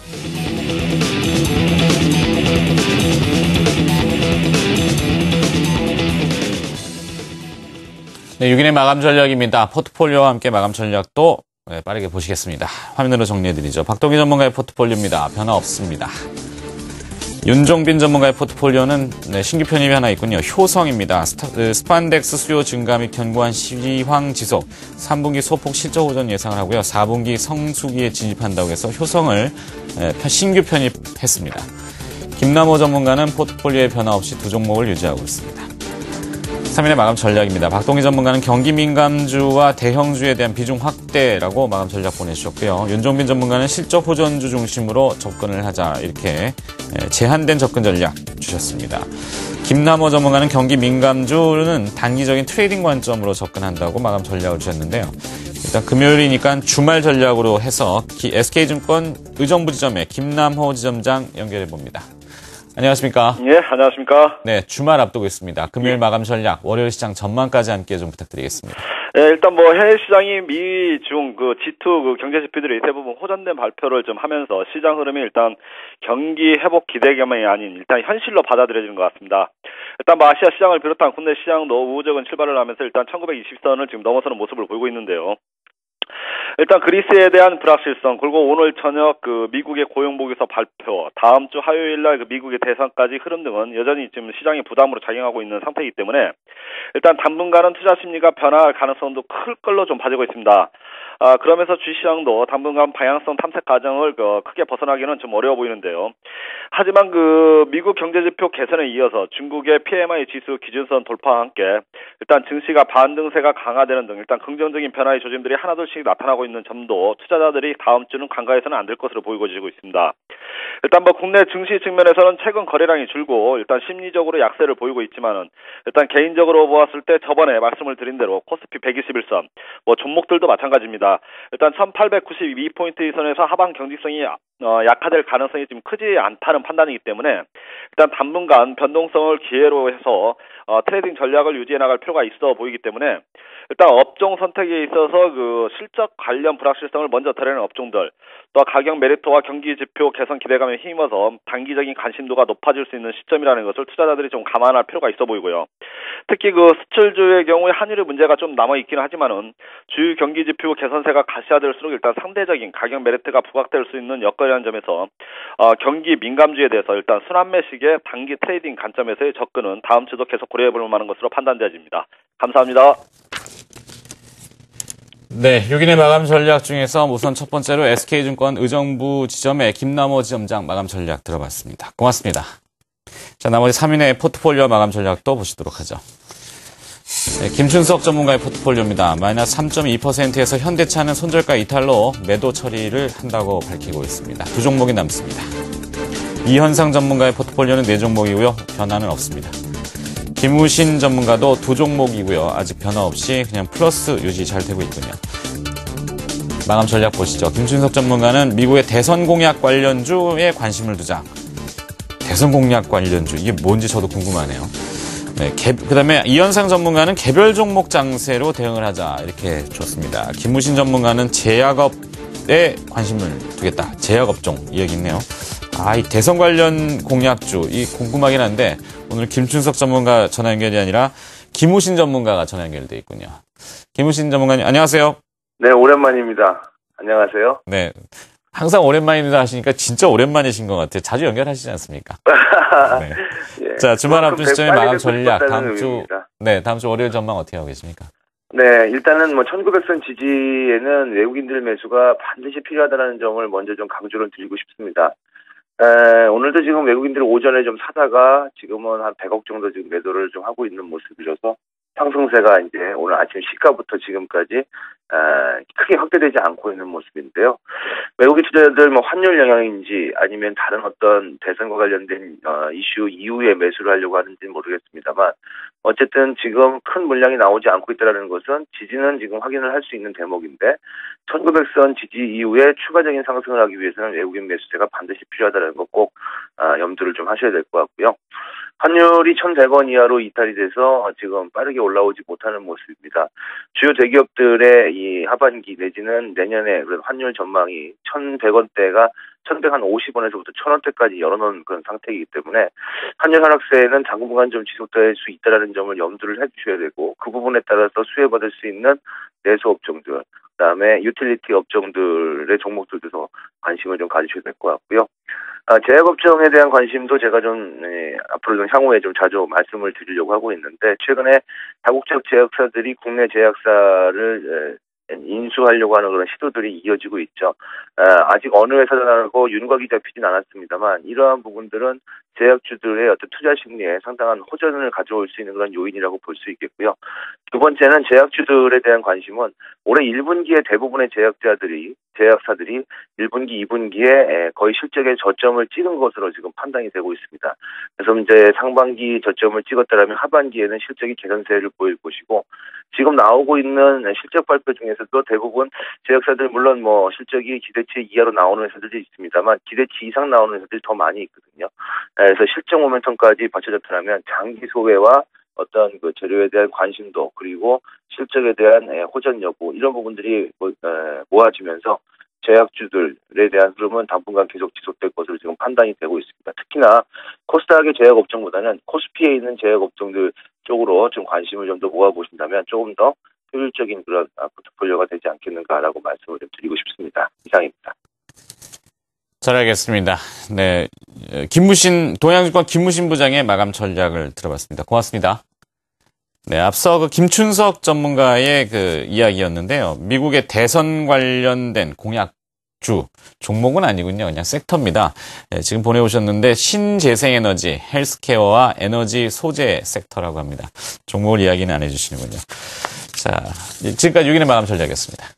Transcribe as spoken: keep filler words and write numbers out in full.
네, 육 인의 마감 전략입니다. 포트폴리오와 함께 마감 전략도 네, 빠르게 보시겠습니다. 화면으로 정리해드리죠. 박동희 전문가의 포트폴리오입니다. 변화 없습니다. 윤종빈 전문가의 포트폴리오는 네, 신규 편입이 하나 있군요. 효성입니다. 스타, 그, 스판덱스 수요 증가 및 견고한 시황 지속, 삼 분기 소폭 실적 호전 예상을 하고요. 사 분기 성수기에 진입한다고 해서 효성을 네, 신규 편입했습니다. 김남호 전문가는 포트폴리오의 변화 없이 두 종목을 유지하고 있습니다. 삼 인의 마감 전략입니다. 박동희 전문가는 경기 민감주와 대형주에 대한 비중 확대라고 마감 전략 보내주셨고요. 윤종빈 전문가는 실적 호전주 중심으로 접근을 하자 이렇게 제한된 접근 전략 주셨습니다. 김남호 전문가는 경기 민감주는 단기적인 트레이딩 관점으로 접근한다고 마감 전략을 주셨는데요. 일단 금요일이니까 주말 전략으로 해서 에스케이증권 의정부 지점에 김남호 지점장 연결해 봅니다. 안녕하십니까? 예, 안녕하십니까? 네, 주말 앞두고 있습니다. 금요일 예. 마감 전략, 월요일 시장 전망까지 함께 좀 부탁드리겠습니다. 예, 일단 뭐 해외 시장이 미, 중, 그 지 투 그 경제 지표들이 대부분 호전된 발표를 좀 하면서 시장 흐름이 일단 경기 회복 기대감이 아닌 일단 현실로 받아들여지는 것 같습니다. 일단 뭐 아시아 시장을 비롯한 국내 시장도 우호적인 출발을 하면서 일단 천구백이십 선을 지금 넘어서는 모습을 보이고 있는데요. 일단 그리스에 대한 불확실성, 그리고 오늘 저녁 그 미국의 고용보고서 발표, 다음 주 화요일날 그 미국의 대선까지 흐름 등은 여전히 지금 시장이 부담으로 작용하고 있는 상태이기 때문에 일단 당분간은 투자 심리가 변화할 가능성도 클 걸로 좀 봐지고 있습니다. 아, 그러면서 주시장도 당분간 방향성 탐색 과정을 그 크게 벗어나기는 좀 어려워 보이는데요. 하지만 그 미국 경제지표 개선에 이어서 중국의 피엠아이 지수 기준선 돌파와 함께 일단 증시가 반등세가 강화되는 등 일단 긍정적인 변화의 조짐들이 하나둘씩 나타나고 있는 점도 투자자들이 다음 주는 간과해서는 안 될 것으로 보이고지고 있습니다. 일단 뭐 국내 증시 측면에서는 최근 거래량이 줄고 일단 심리적으로 약세를 보이고 있지만은 일단 개인적으로 보았을 때 저번에 말씀을 드린 대로 코스피 백이십일 선, 뭐 종목들도 마찬가지입니다. 일단 천팔백구십이 포인트 선에서 하방 경직성이 어, 약화될 가능성이 지금 크지 않다는 판단이기 때문에 일단 당분간 변동성을 기회로 해서 어, 트레이딩 전략을 유지해 나갈 필요가 있어 보이기 때문에 일단 업종 선택에 있어서 그 실적 관련 불확실성을 먼저 드러내는 업종들, 또 가격 메리트와 경기 지표 개선 기대감에 힘입어서 단기적인 관심도가 높아질 수 있는 시점이라는 것을 투자자들이 좀 감안할 필요가 있어 보이고요. 특히 그 수출주의 경우에 환율의 문제가 좀 남아 있기는 하지만은 주요 경기 지표 개선세가 가시화될수록 일단 상대적인 가격 메리트가 부각될 수 있는 여건이라는 점에서 어, 경기 민감주에 대해서 일단 순환매식의 단기 트레이딩 관점에서의 접근은 다음 주도 계속 고려해볼 만한 것으로 판단되어집니다. 감사합니다. 네, 육 인의 마감 전략 중에서 우선 첫 번째로 에스케이증권 의정부 지점에 김남호 지점장 마감 전략 들어봤습니다. 고맙습니다. 자, 나머지 삼 인의 포트폴리오 마감 전략도 보시도록 하죠. 네, 김춘석 전문가의 포트폴리오입니다. 마이너스 삼 점 이 퍼센트에서 현대차는 손절가 이탈로 매도 처리를 한다고 밝히고 있습니다. 두 종목이 남습니다. 이현상 전문가의 포트폴리오는 네 종목이고요. 변화는 없습니다. 김우신 전문가도 두 종목이고요. 아직 변화 없이 그냥 플러스 유지 잘 되고 있군요. 마감 전략 보시죠. 김춘석 전문가는 미국의 대선 공약 관련주에 관심을 두자. 대선 공약 관련주, 이게 뭔지 저도 궁금하네요. 네, 그 다음에 이현상 전문가는 개별 종목 장세로 대응을 하자 이렇게 줬습니다. 김우신 전문가는 제약업에 관심을 두겠다. 제약업종 이 얘기 있네요. 아, 이 대선 관련 공약주, 이 궁금하긴 한데 오늘 김춘석 전문가 전화 연결이 아니라 김우신 전문가가 전화 연결돼 있군요. 김우신 전문가님, 안녕하세요. 네, 오랜만입니다. 안녕하세요. 네, 항상 오랜만입니다 하시니까 진짜 오랜만이신 것 같아요. 자주 연결하시지 않습니까? 네. 예, 자, 주말 앞둔 시점에 마감 전략, 다음 주, 의미입니다. 네, 다음 주 월요일 전망 어떻게 하고 계십니까? 네, 일단은 뭐 천구백 선 지지에는 외국인들 매수가 반드시 필요하다는 점을 먼저 좀 강조를 드리고 싶습니다. 에, 오늘도 지금 외국인들 오전에 좀 사다가 지금은 한 백억 정도 지금 매도를 좀 하고 있는 모습이라서 상승세가 이제 오늘 아침 시가부터 지금까지 에, 크게 확대되지 않고 있는 모습인데요. 외국인 투자자들 뭐 환율 영향인지 아니면 다른 어떤 대선과 관련된 어, 이슈 이후에 매수를 하려고 하는지는 모르겠습니다만 어쨌든 지금 큰 물량이 나오지 않고 있다는 것은 지지는 지금 확인을 할 수 있는 대목인데 천구백 선 지지 이후에 추가적인 상승을 하기 위해서는 외국인 매수세가 반드시 필요하다는 거 꼭 어, 염두를 좀 하셔야 될 것 같고요. 환율이 천백 원 이하로 이탈이 돼서 지금 빠르게 올라오지 못하는 모습입니다. 주요 대기업들의 이 하반기 내지는 내년에 환율 전망이 천백 원대가 천백오십 원에서부터 천 원대까지 열어놓은 그런 상태이기 때문에 환율 하락세는 당분간 좀 지속될 수 있다는 점을 염두를 해주셔야 되고 그 부분에 따라서 수혜받을 수 있는 내수 업종들, 그다음에 유틸리티 업종들의 종목들도 관심을 좀 가지셔야 될 것 같고요. 아, 제약업종에 대한 관심도 제가 좀 예, 앞으로 좀 향후에 좀 자주 말씀을 드리려고 하고 있는데 최근에 다국적 제약사들이 국내 제약사를 예, 인수하려고 하는 그런 시도들이 이어지고 있죠. 아, 아직 어느 회사라고 윤곽이 잡히진 않았습니다만 이러한 부분들은 제약주들의 어떤 투자 심리에 상당한 호전을 가져올 수 있는 그런 요인이라고 볼 수 있겠고요. 두 번째는 제약주들에 대한 관심은 올해 일 분기에 대부분의 제약자들이 제약사들이 일 분기, 이 분기에 거의 실적에 저점을 찍은 것으로 지금 판단이 되고 있습니다. 그래서 이제 상반기 저점을 찍었다면 하반기에는 실적이 개선세를 보일 것이고 지금 나오고 있는 실적 발표 중에서도 대부분 제약사들 물론 뭐 실적이 기대치 이하로 나오는 회사들이 있습니다만 기대치 이상 나오는 회사들이 더 많이 있거든요. 그래서 실적 모멘텀까지 받쳐졌다면 장기 소외와 어떤 그 재료에 대한 관심도 그리고 실적에 대한 호전 여부 이런 부분들이 모아지면서 제약주들에 대한 흐름은 당분간 계속 지속될 것으로 지금 판단이 되고 있습니다. 특히나 코스닥의 제약업종보다는 코스피에 있는 제약업종들 쪽으로 좀 관심을 좀 더 모아보신다면 조금 더 효율적인 그런 포트폴리오가 되지 않겠는가라고 말씀을 좀 드리고 싶습니다. 이상입니다. 잘 알겠습니다. 네, 김무신 동양증권 김무신 부장의 마감 전략을 들어봤습니다. 고맙습니다. 네, 앞서 그 김춘석 전문가의 그 이야기였는데요. 미국의 대선 관련된 공약주 종목은 아니군요. 그냥 섹터입니다. 네, 지금 보내오셨는데 신재생에너지, 헬스케어와 에너지 소재 섹터라고 합니다. 종목을 이야기는 안 해주시는군요. 자, 지금까지 육 인의 마감 전략이었습니다.